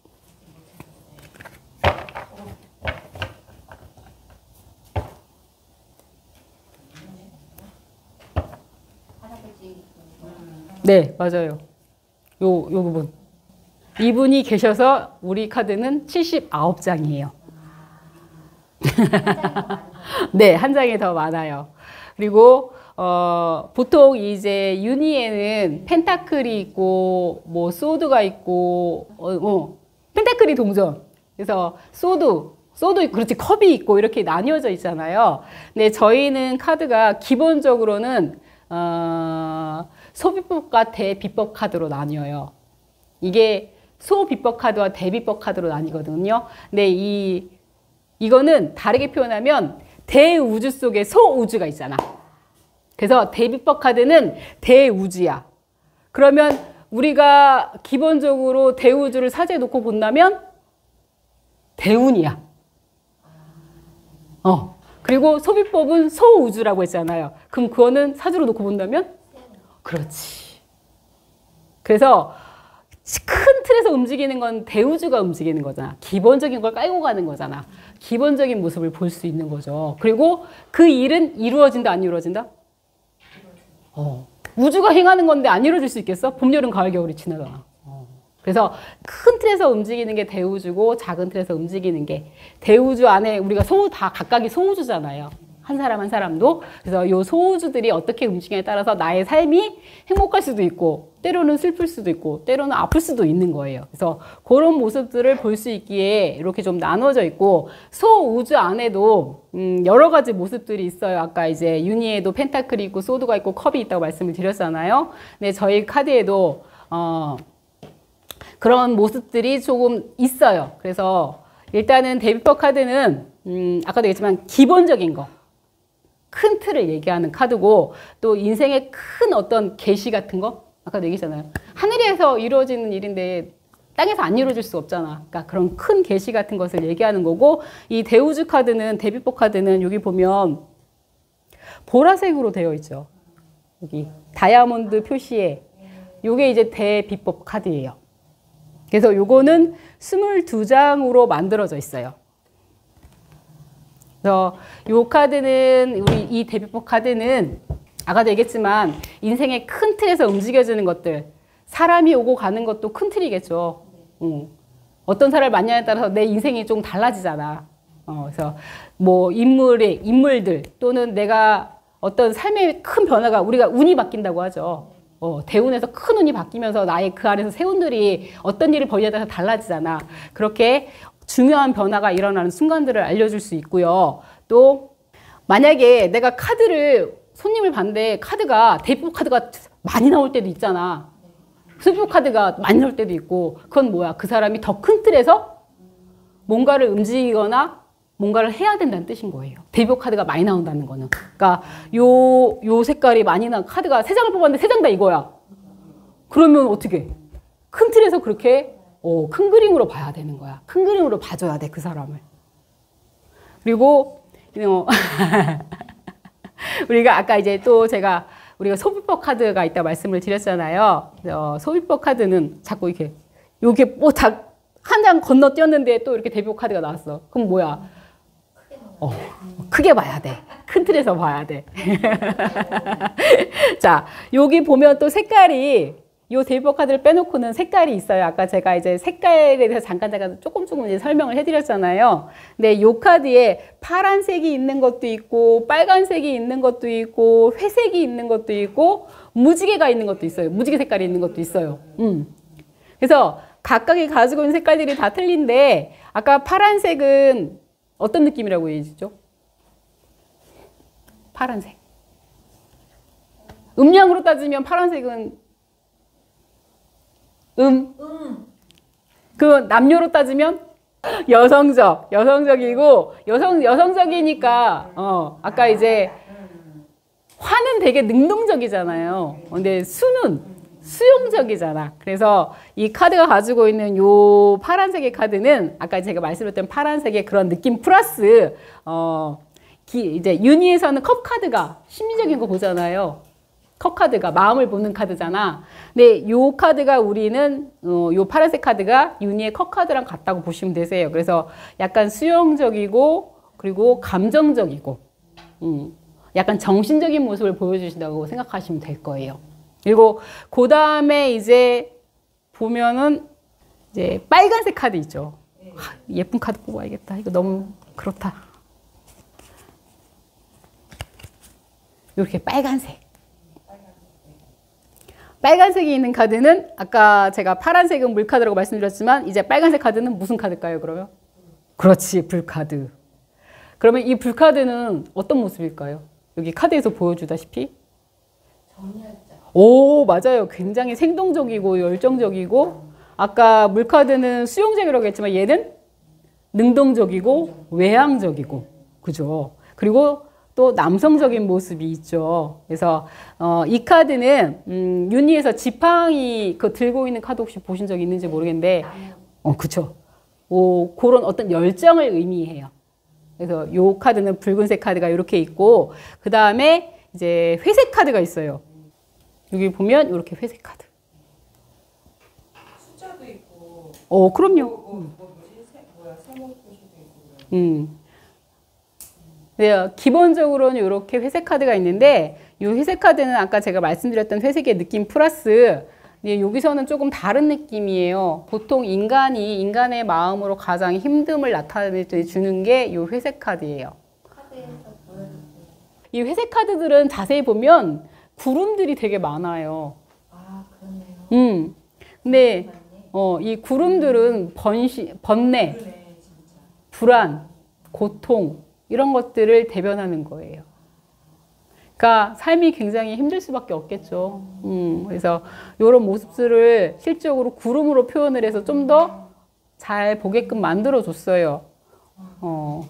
네, 맞아요. 요, 요 부분. 이분이 계셔서 우리 카드는 칠십구 장이에요. 네, 한 장이 더 많아요. 그리고, 어, 보통 이제 유니에는 펜타클이 있고, 뭐, 소드가 있고, 어, 어, 펜타클이 동전. 그래서 소드, 소드, 그렇지, 컵이 있고, 이렇게 나뉘어져 있잖아요. 근데 저희는 카드가 기본적으로는, 어, 소비법과 대비법 카드로 나뉘어요. 이게 소비법 카드와 대비법 카드로 나뉘거든요. 근데 이, 이거는 다르게 표현하면 대우주 속에 소우주가 있잖아. 그래서 대비법 카드는 대우주야. 그러면 우리가 기본적으로 대우주를 사주에 놓고 본다면 대운이야. 어. 그리고 소비법은 소우주라고 했잖아요. 그럼 그거는 사주로 놓고 본다면 그렇지. 그래서 큰 틀에서 움직이는 건 대우주가 움직이는 거잖아. 기본적인 걸 깔고 가는 거잖아. 기본적인 모습을 볼 수 있는 거죠. 그리고 그 일은 이루어진다, 안 이루어진다? 어. 우주가 행하는 건데 안 이루어질 수 있겠어? 봄, 여름, 가을, 겨울이 지나잖아. 어. 그래서 큰 틀에서 움직이는 게 대우주고 작은 틀에서 움직이는 게 대우주 안에 우리가 소, 다 각각이 소우주잖아요. 한 사람 한 사람도. 그래서 요 소우주들이 어떻게 움직이냐에 따라서 나의 삶이 행복할 수도 있고 때로는 슬플 수도 있고 때로는 아플 수도 있는 거예요. 그래서 그런 모습들을 볼 수 있기에 이렇게 좀 나눠져 있고 소우주 안에도 음 여러 가지 모습들이 있어요. 아까 이제 유니에도 펜타클이 있고 소드가 있고 컵이 있다고 말씀을 드렸잖아요. 근데 저희 카드에도 어 그런 모습들이 조금 있어요. 그래서 일단은 데뷔법 카드는 음 아까도 얘기했지만 기본적인 거 큰 틀을 얘기하는 카드고 또 인생의 큰 어떤 계시 같은 거 아까도 얘기했잖아요. 하늘에서 이루어지는 일인데 땅에서 안 이루어질 수 없잖아. 그러니까 그런 큰 계시 같은 것을 얘기하는 거고 이 대우주 카드는 데뷔법 카드는 여기 보면 보라색으로 되어 있죠. 여기 다이아몬드 표시에 요게 이제 대비법 카드예요. 그래서 요거는 스물두 장으로 만들어져 있어요. 그래서 요 카드는 우리 이 대비법 카드는 아까도 얘기했지만 인생의 큰 틀에서 움직여지는 것들 사람이 오고 가는 것도 큰 틀이겠죠. 응. 어떤 사람을 만나냐에 따라서 내 인생이 좀 달라지잖아. 어, 그래서 뭐 인물의 인물들 또는 내가 어떤 삶의 큰 변화가 우리가 운이 바뀐다고 하죠. 어, 대운에서 큰 운이 바뀌면서 나의 그 안에서 새 운들이 어떤 일을 벌이냐에 따라서 달라지잖아. 그렇게 중요한 변화가 일어나는 순간들을 알려줄 수 있고요. 또 만약에 내가 카드를 손님을 봤는데 카드가 대표 카드가 많이 나올 때도 있잖아. 수표 카드가 많이 나올 때도 있고 그건 뭐야? 그 사람이 더 큰 틀에서 뭔가를 움직이거나 뭔가를 해야 된다는 뜻인 거예요. 대표 카드가 많이 나온다는 거는. 그러니까 요, 요 색깔이 많이 나 카드가 세 장을 뽑았는데 세 장 다 이거야. 그러면 어떻게? 큰 틀에서 그렇게 어, 큰 그림으로 봐야 되는 거야. 큰 그림으로 봐줘야 돼, 그 사람을. 그리고 어, 우리가 아까 이제 또 제가 우리가 소비법 카드가 있다 말씀을 드렸잖아요. 어, 소비법 카드는 자꾸 이렇게 요게 뭐 다 한 장 건너뛰었는데 또 이렇게 대표 카드가 나왔어. 그럼 뭐야? 어, 크게 봐야 돼. 큰 틀에서 봐야 돼. 자, 여기 보면 또 색깔이 요 대비법 카드를 빼놓고는 색깔이 있어요. 아까 제가 이제 색깔에 대해서 잠깐 잠깐 조금 조금 이제 설명을 해드렸잖아요. 근데 요 카드에 파란색이 있는 것도 있고, 빨간색이 있는 것도 있고, 회색이 있는 것도 있고, 무지개가 있는 것도 있어요. 무지개 색깔이 있는 것도 있어요. 음. 그래서 각각이 가지고 있는 색깔들이 다 틀린데, 아까 파란색은 어떤 느낌이라고 얘기했죠? 파란색. 음량으로 따지면 파란색은 음. 음. 그 남녀로 따지면 여성적, 여성적이고 여성 여성적이니까 어 아까 이제 화는 되게 능동적이잖아요. 근데 수는 수용적이잖아. 그래서 이 카드가 가지고 있는 요 파란색의 카드는 아까 제가 말씀드렸던 파란색의 그런 느낌 플러스 어 기, 이제 윤희에서는 컵 카드가 심리적인 거 보잖아요. 컵 카드가 마음을 보는 카드잖아. 근데 요 카드가 우리는 어, 요 파란색 카드가 윤희의 컵 카드랑 같다고 보시면 되세요. 그래서 약간 수용적이고 그리고 감정적이고 음, 약간 정신적인 모습을 보여주신다고 생각하시면 될 거예요. 그리고 그 다음에 이제 보면은 이제 빨간색 카드 있죠. 하, 예쁜 카드 뽑아야겠다. 이거 너무 그렇다. 이렇게 빨간색. 빨간색이 있는 카드는 아까 제가 파란색은 물카드라고 말씀드렸지만 이제 빨간색 카드는 무슨 카드일까요, 그러면? 그렇지, 불카드. 그러면 이 불카드는 어떤 모습일까요? 여기 카드에서 보여주다시피? 정리할자. 오, 맞아요. 굉장히 생동적이고 열정적이고 아까 물카드는 수용적이라고 했지만 얘는 능동적이고 외향적이고 그죠? 그리고 또 남성적인 모습이 있죠. 그래서 어, 이 카드는 음, 윤희에서 지팡이 그 들고 있는 카드 혹시 보신 적 있는지 모르겠는데 어, 그쵸. 오, 그런 어떤 열정을 의미해요. 그래서 요 카드는 붉은색 카드가 이렇게 있고 그 다음에 이제 회색 카드가 있어요. 여기 보면 이렇게 회색 카드. 숫자도 있고. 어, 그럼요. 뭐, 뭐, 뭐 뭐지? 세, 뭐야? 세모 표시도 있고. 음. 네, 기본적으로는 이렇게 회색 카드가 있는데 이 회색 카드는 아까 제가 말씀드렸던 회색의 느낌 플러스 네, 여기서는 조금 다른 느낌이에요. 보통 인간이 인간의 마음으로 가장 힘듦을 나타내주는 게 이 회색 카드예요. 카드에서 보여주세요. 이 회색 카드들은 자세히 보면 구름들이 되게 많아요. 아, 그러네요. 음. 근데 맞네. 어, 이 구름들은 번시, 번뇌, 그러네, 진짜. 불안, 고통 이런 것들을 대변하는 거예요. 그러니까 삶이 굉장히 힘들 수밖에 없겠죠. 음, 그래서 이런 모습들을 실적으로 구름으로 표현을 해서 좀 더 잘 보게끔 만들어 줬어요. 어.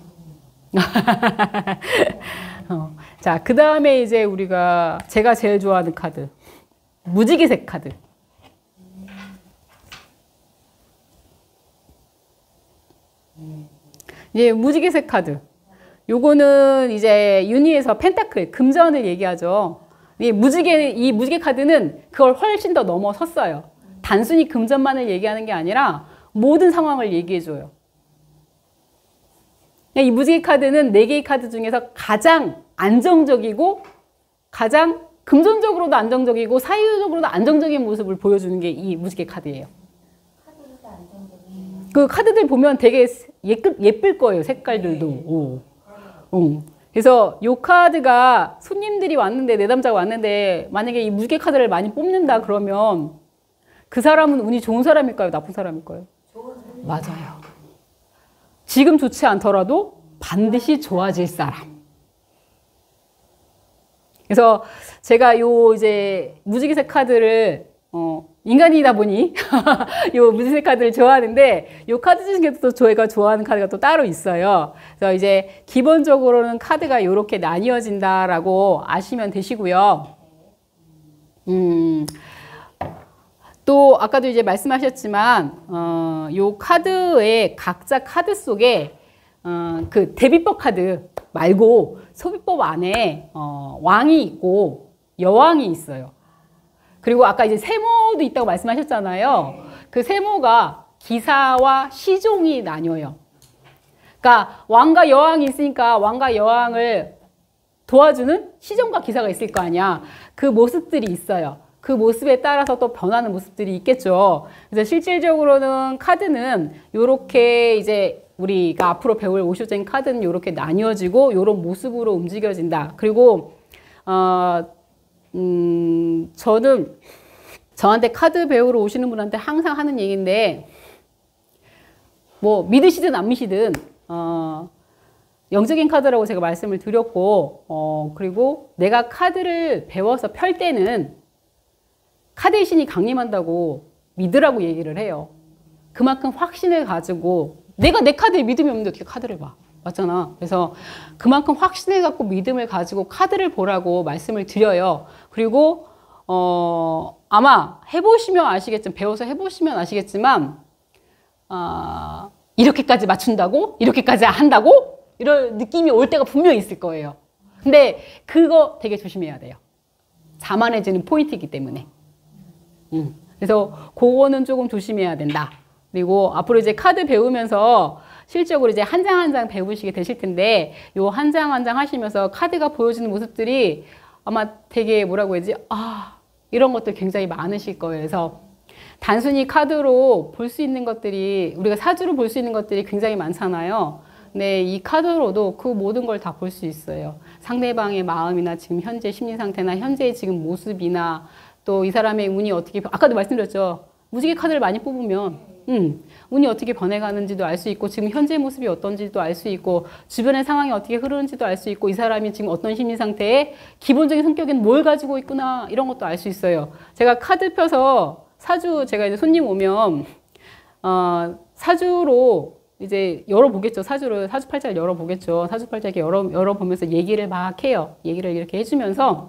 어. 자, 그 다음에 이제 우리가 제가 제일 좋아하는 카드. 무지개색 카드. 이제 무지개색 카드. 요거는 이제 윤희에서 펜타클, 금전을 얘기하죠. 이 무지개, 이 무지개 카드는 그걸 훨씬 더 넘어섰어요. 단순히 금전만을 얘기하는 게 아니라 모든 상황을 얘기해줘요. 이 무지개 카드는 네 개의 카드 중에서 가장 안정적이고 가장 금전적으로도 안정적이고 사유적으로도 안정적인 모습을 보여주는 게 이 무지개 카드예요. 카드도 안정적이에요. 그 카드들 보면 되게 예쁠, 예쁠 거예요. 색깔들도. 오. 어. 그래서 이 카드가 손님들이 왔는데 내담자가 왔는데 만약에 이 무지개 카드를 많이 뽑는다 그러면 그 사람은 운이 좋은 사람일까요? 나쁜 사람일까요? 좋은 사람. 맞아요. 지금 좋지 않더라도 반드시 좋아질 사람. 그래서 제가 요 이제 무지개색 카드를 어 인간이다 보니 요 무지개 카드를 좋아하는데 요 카드 중에도 또 저희가 좋아하는 카드가 또 따로 있어요. 그래서 이제 기본적으로는 카드가 이렇게 나뉘어진다라고 아시면 되시고요. 음. 또 아까도 이제 말씀하셨지만 어, 요 카드의 각자 카드 속에 어, 그 대비법 카드 말고 소비법 안에 어, 왕이 있고 여왕이 있어요. 그리고 아까 이제 세모도 있다고 말씀하셨잖아요. 그 세모가 기사와 시종이 나뉘어요. 그러니까 왕과 여왕이 있으니까 왕과 여왕을 도와주는 시종과 기사가 있을 거 아니야. 그 모습들이 있어요. 그 모습에 따라서 또 변하는 모습들이 있겠죠. 그래서 실질적으로는 카드는 요렇게 이제 우리가 앞으로 배울 오쇼젠 카드는 요렇게 나뉘어지고 요런 모습으로 움직여진다. 그리고 어, 음, 저는 저한테 카드 배우러 오시는 분한테 항상 하는 얘기인데 뭐 믿으시든 안 믿으시든 어, 영적인 카드라고 제가 말씀을 드렸고 어, 그리고 내가 카드를 배워서 펼 때는 카드의 신이 강림한다고 믿으라고 얘기를 해요. 그만큼 확신을 가지고 내가 내 카드에 믿음이 없는데 어떻게 카드를 봐. 맞잖아. 그래서 그만큼 확신을 갖고 믿음을 가지고 카드를 보라고 말씀을 드려요. 그리고 어, 아마 해보시면 아시겠지만 배워서 해보시면 아시겠지만 어, 이렇게까지 맞춘다고? 이렇게까지 한다고? 이런 느낌이 올 때가 분명히 있을 거예요. 근데 그거 되게 조심해야 돼요. 자만해지는 포인트이기 때문에. 음, 그래서 그거는 조금 조심해야 된다. 그리고 앞으로 이제 카드 배우면서 실적으로 이제 한 장 한 장 배우시게 되실 텐데 요 한 장 한 장 하시면서 카드가 보여주는 모습들이 아마 되게 뭐라고 해야지 아 이런 것들 굉장히 많으실 거예요. 그래서 단순히 카드로 볼 수 있는 것들이 우리가 사주로 볼 수 있는 것들이 굉장히 많잖아요. 근데 이 카드로도 그 모든 걸 다 볼 수 있어요. 상대방의 마음이나 지금 현재 심리 상태나 현재의 지금 모습이나 또 이 사람의 운이 어떻게 아까도 말씀드렸죠. 무지개 카드를 많이 뽑으면 음, 운이 어떻게 변해가는지도 알 수 있고 지금 현재 모습이 어떤지도 알 수 있고 주변의 상황이 어떻게 흐르는지도 알 수 있고 이 사람이 지금 어떤 심리 상태에 기본적인 성격엔 뭘 가지고 있구나 이런 것도 알 수 있어요. 제가 카드 펴서 사주 제가 이제 손님 오면 어, 사주로 이제 열어보겠죠. 사주를 사주팔자를 열어보겠죠. 사주팔자 이렇게 열어 열어보면서 얘기를 막 해요. 얘기를 이렇게 해주면서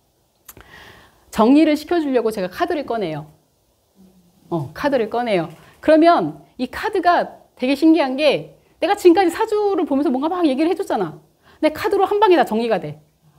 정리를 시켜주려고 제가 카드를 꺼내요. 어, 카드를 꺼내요. 그러면 이 카드가 되게 신기한 게 내가 지금까지 사주를 보면서 뭔가 막 얘기를 해줬잖아. 근데 카드로 한 방에 다 정리가 돼.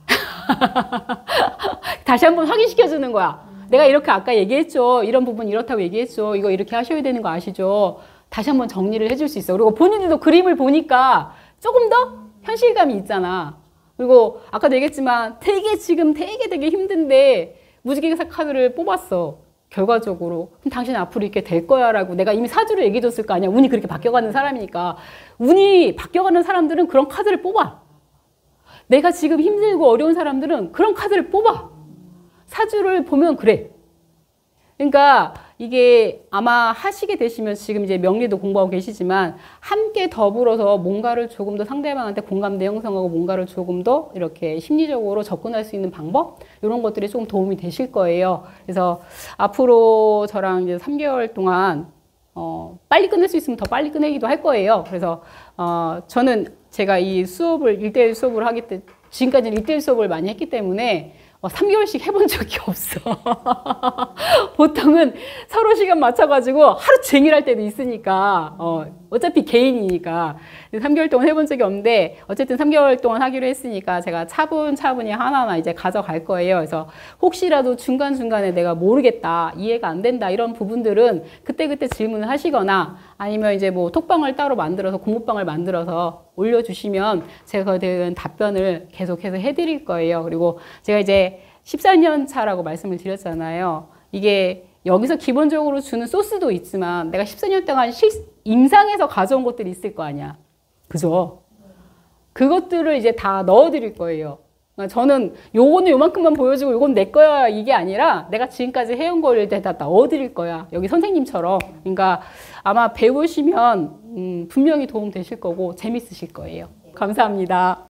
다시 한번 확인시켜주는 거야. 내가 이렇게 아까 얘기했죠. 이런 부분 이렇다고 얘기했죠. 이거 이렇게 하셔야 되는 거 아시죠? 다시 한번 정리를 해줄 수 있어. 그리고 본인들도 그림을 보니까 조금 더 현실감이 있잖아. 그리고 아까도 얘기했지만 되게 지금 되게 되게 힘든데 무지개 카드를 뽑았어. 결과적으로 그럼 당신 앞으로 이렇게 될 거야 라고 내가 이미 사주를 얘기해 줬을 거 아니야. 운이 그렇게 바뀌어가는 사람이니까. 운이 바뀌어가는 사람들은 그런 카드를 뽑아. 내가 지금 힘들고 어려운 사람들은 그런 카드를 뽑아. 사주를 보면 그래. 그러니까 이게 아마 하시게 되시면 지금 이제 명리도 공부하고 계시지만 함께 더불어서 뭔가를 조금 더 상대방한테 공감대 형성하고 뭔가를 조금 더 이렇게 심리적으로 접근할 수 있는 방법 이런 것들이 조금 도움이 되실 거예요. 그래서 앞으로 저랑 이제 삼 개월 동안 어, 빨리 끝낼 수 있으면 더 빨리 끝내기도 할 거예요. 그래서 어, 저는 제가 이 수업을 일 대일 수업을 하기 때 지금까지는 일 대일 수업을 많이 했기 때문에 어, 삼 개월씩 해본 적이 없어. 보통은 서로 시간 맞춰가지고 하루 종일 할 때도 있으니까 어, 어차피 개인이니까 삼 개월 동안 해본 적이 없는데 어쨌든 삼 개월 동안 하기로 했으니까 제가 차분차분히 하나하나 이제 가져갈 거예요. 그래서 혹시라도 중간중간에 내가 모르겠다, 이해가 안 된다 이런 부분들은 그때그때 질문을 하시거나 아니면 이제 뭐 톡방을 따로 만들어서 공부방을 만들어서 올려주시면 제가 그에 대한 답변을 계속해서 해드릴 거예요. 그리고 제가 이제 십사 년 차라고 말씀을 드렸잖아요. 이게 여기서 기본적으로 주는 소스도 있지만 내가 십사 년 동안 실, 임상에서 가져온 것들이 있을 거 아니야. 그죠? 그것들을 이제 다 넣어드릴 거예요. 그러니까 저는 요거는 요만큼만 보여주고 요건 내 거야 이게 아니라 내가 지금까지 해온 거를 다 넣어드릴 거야. 여기 선생님처럼. 그러니까 아마 배우시면 음, 분명히 도움 되실 거고 재밌으실 거예요. 감사합니다.